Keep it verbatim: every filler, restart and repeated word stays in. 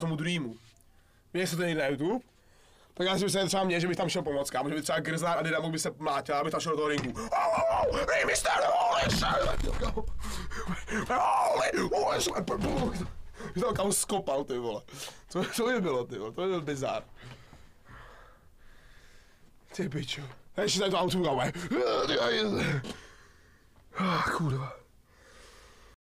tomu druhýmu. Mě se to nejde na YouTube, tak já si myslím třeba mě, že bych tam šel pomoct, kámo, že by třeba Grzlár a Dynamo by se mlátila, aby tam šel do toho ringu. Hey, mister, Bych tam kámo skopal, ty vole. Co to by bylo, ty vole, to by byl bizár. Ty pičo. Ještě tady to auto, kámo. Kurva.